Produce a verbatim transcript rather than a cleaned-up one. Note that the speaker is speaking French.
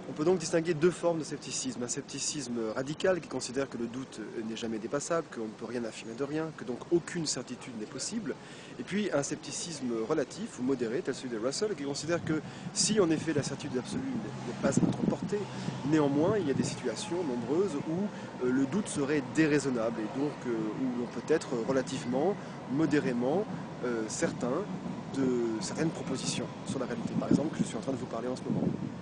On peut donc distinguer deux formes de scepticisme. Un scepticisme radical qui considère que le doute n'est jamais dépassable, qu'on ne peut rien affirmer de rien, que donc aucune certitude n'est possible. Et puis un scepticisme relatif ou modéré, tel celui de Russell, qui considère que si en effet la certitude absolue n'est pas à notre portée, néanmoins il y a des situations nombreuses où euh, le doute serait déraisonnable et donc euh, où l'on peut être relativement, modérément euh, certain de certaines propositions sur la réalité, par exemple, que je suis en train de vous parler en ce moment.